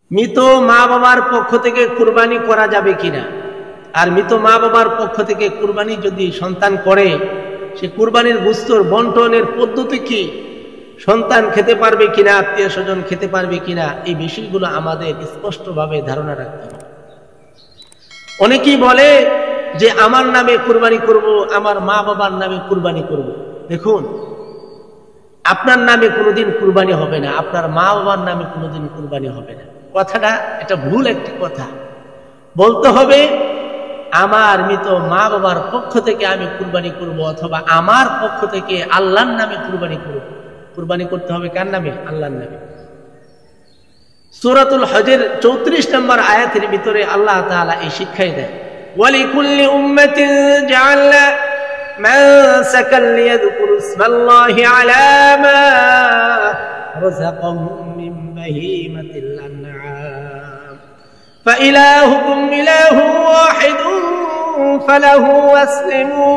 মৃত মা বাবার পক্ষ থেকে কুরবানি করা যাবে কিনা, আর মৃত মা বাবার পক্ষ থেকে কুরবানি যদি সন্তান করে, সে কুরবানির গোশতের বন্টনের পদ্ধতি কি, সন্তান খেতে পারবে কিনা, আত্মীয় স্বজন খেতে পারবে কিনা, এই বিষয়গুলো আমাদের স্পষ্টভাবে ধারণা রাখতে হবে। অনেকেই বলে যে আমার নামে কুরবানি করব, আমার মা বাবার নামে কুরবানি করব। দেখুন, আপনার নামে কোনোদিন কুরবানি হবে না, আপনার মা বাবার নামে কোনোদিন কুরবানি হবে না। কথাটা এটা ভুল একটি কথা। বলতে হবে আমার মৃত মা বাবার পক্ষ থেকে আমি কুরবানি করব, অথবা আমার পক্ষ থেকে আল্লাহর নামে কুরবানি করব। কুরবানি করতে হবে কার নামে? আল্লাহর নামে। সূরাতুল হজের 34 নম্বর আয়াতের ভিতরে আল্লাহ তাআলা এই শিক্ষাই দেয়, ওয়ালিকুল্লি উম্মাতিন জাআলনা মানসাকান লিয়াযকুরু ইসমাল্লাহি আলা মা রাযাকাহুম মিন বাহিমাতিল আনআম ফাইলাহুকুম ইলাহুন ওয়াহিদুন ফালাহু আসলিমু।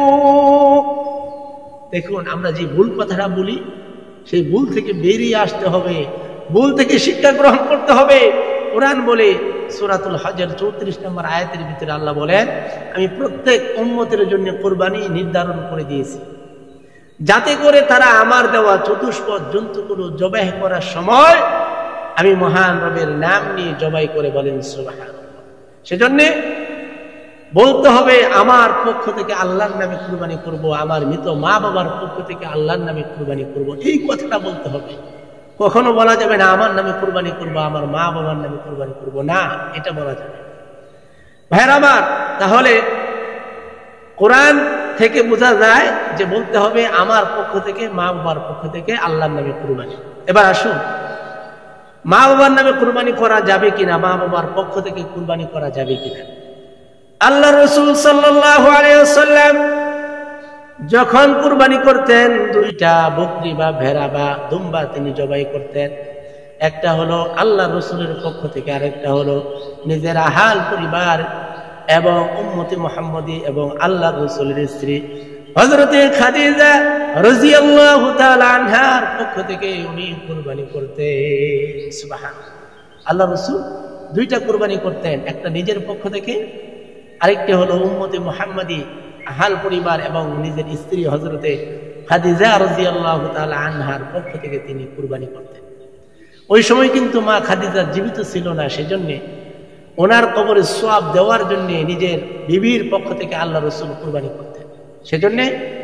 দেখুন, আমরা যে ভুল কথাটা বলি সেই ভুল থেকে বেরিয়ে আসতে হবে, ভুল থেকে শিক্ষা গ্রহণ করতে হবে। কোরআন বলে সূরাতুল হজের 34 নম্বর আয়াতের ভিতরে আল্লাহ বলেন, আমি প্রত্যেক উম্মতের জন্য কুরবানি নির্ধারণ করে দিয়েছি, যাতে করে তারা আমার দেওয়া চতুষ্পদ জন্তুগুলো জবাই করার সময় আমি মহান রবের নাম নিয়ে জবাই করে বলেন সুবহানাল্লাহ। সেজন্য বলতে হবে আমার পক্ষ থেকে আল্লাহর নামে কুরবানি করব, আমার মৃত মা বাবার পক্ষ থেকে আল্লাহর নামে কুরবানি করব, এই কথাটা বলতে হবে। কখনো বলা যাবে না আমার নামে কুরবানি করব, আমার মা বাবার নামে কুরবানি করব না, এটা বলা যাবে। ভাইরা আমার, তাহলে কোরআন থেকে বোঝা যায় যে বলতে হবে আমার পক্ষ থেকে, মা বাবার পক্ষ থেকে আল্লাহর নামে কুরবানি। এবার আসুন, মা বাবার নামে কুরবানি করা যাবে কিনা, মা বাবার পক্ষ থেকে কুরবানি করা যাবে কিনা। আল্লাহ রাসূল সাল্লাল্লাহু আলাইহি ওয়াসাল্লাম যখন কুরবানি করতেন, দুইটা বকরি বা ভেড়া বা দুম্বা তিনি জবাই করতেন। একটা হলো আল্লাহ রাসূলের পক্ষ থেকে, আরেকটা হলো নিজের আহাল পরিবার এবং উম্মতে মুহাম্মদী এবং আল্লাহ রাসূলের স্ত্রী হযরতে খাদিজা রাদিয়াল্লাহু তাআলা আনহার পক্ষ থেকে উনি কুরবানি করতেন। সুবহানাল্লাহ। আল্লাহ রাসূল দুইটা কুরবানি করতেন, একটা নিজের পক্ষ থেকে, আরেকটি হলো উম্মতে মুহাম্মদী আহাল পরিবার এবং নিজের স্ত্রী হযরতে খাদিজা রাদিয়াল্লাহু তাআলা আনহার পক্ষ থেকে তিনি কুরবানি করতেন। ওই সময় কিন্তু মা খাদিজা জীবিত ছিল না, সেজন্য ওনার কবরে সওয়াব দেওয়ার জন্য নিজের বিবির পক্ষ থেকে আল্লাহ রাসূল কুরবানি করতেন। সেজন্য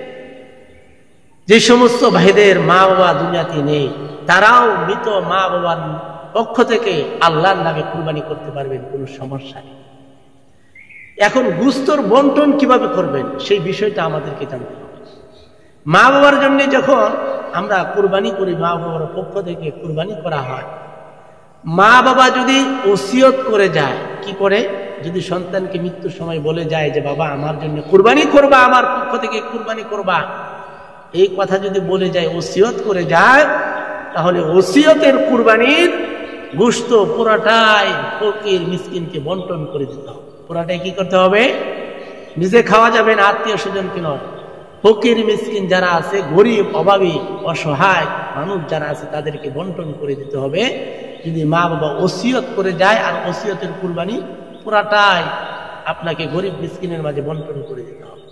যে সমস্ত ভাইদের মা বাবা দুনিয়াতে নেই, তারাও মৃত মা বাবার পক্ষ থেকে আল্লাহর নামে কুরবানি করতে পারবেন, কোনো সমস্যা নেই। এখন গোশতের বন্টন কিভাবে করবেন সেই বিষয়টা আমাদেরকে জানতে হবে। মা বাবার জন্য যখন আমরা কুরবানি করি, মা বাবার পক্ষ থেকে কুরবানি করা হয়, মা বাবা যদি ওসিয়ত করে যায়, কি করে, যদি সন্তানকে মৃত্যুর সময় বলে যায় যে বাবা আমার জন্য কুরবানি করবা, আমার পক্ষ থেকে কুরবানি করবা, এই কথা যদি বলে যায়, ওসিয়ত করে যায়, তাহলে ওসিয়তের কুরবানির গোশত পুরাটাই ফকির মিসকিনকে বন্টন করে দিতে হবে। পুরাটাই কি করতে হবে? নিজে খাওয়া যাবে না, আত্মীয় স্বজনকে নয়, ফকির মিসকিন যারা আছে, গরিব অভাবী অসহায় মানুষ যারা আছে, তাদেরকে বন্টন করে দিতে হবে। যদি মা বাবা ওসিয়ত করে যায়, আর ওসিয়তের কুরবানি পুরাটাই আপনাকে গরিব মিসকিনের মাঝে বন্টন করে দিতে হবে।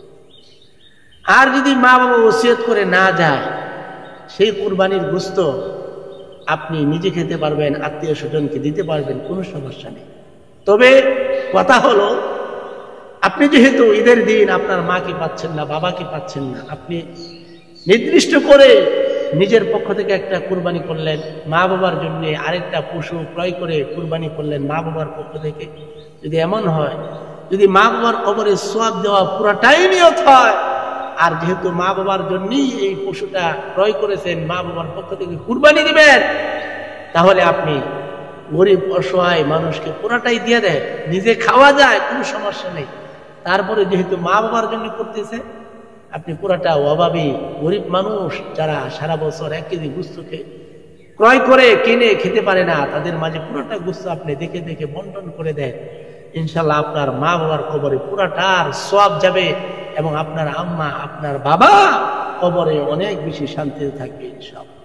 আর যদি মা বাবা ওসিয়ত করে না যায়, সেই কুরবানির গোশত আপনি নিজে খেতে পারবেন, আত্মীয় স্বজনকে দিতে পারবেন, কোনো সমস্যা নেই। তবে কথা হলো, আপনি যেহেতু ঈদের দিন আপনার মাকে পাচ্ছেন না, বাবাকে পাচ্ছেন না, আপনি নির্দিষ্ট করে নিজের পক্ষ থেকে একটা কুরবানি করলেন, মা বাবার জন্য আরেকটা পশু ক্রয় করে কুরবানি করলেন মা বাবার পক্ষ থেকে। যদি এমন হয়, যদি মা বাবার কবরে সওয়াব দেওয়া পুরাটাই নিয়ত হয়, আর যেহেতু মা বাবার জন্যই এই পশুটা ক্রয় করেছেন, মা বাবার পক্ষ থেকে কুরবানি দিবেন, তাহলে আপনি গরিব অসহায় মানুষকে পুরাটাই দিয়ে দেয়, নিজে খাওয়া যায়, কোনো সমস্যা নেই। তারপরে যেহেতু মা বাবার জন্য করতেছে, আপনি পুরাটা অভাবী গরিব মানুষ যারা সারা বছর 1 কেজি গোশত ক্রয় করে কিনে খেতে পারে না, তাদের মাঝে পুরাটা গোশত আপনি দেখে দেখে বন্টন করে দেন, ইনশাল্লাহ আপনার মা বাবার কবরে পুরাটার সওয়াব যাবে এবং আপনার আম্মা, আপনার বাবা কবরে অনেক বেশি শান্তিতে থাকবে ইনশাআল্লাহ।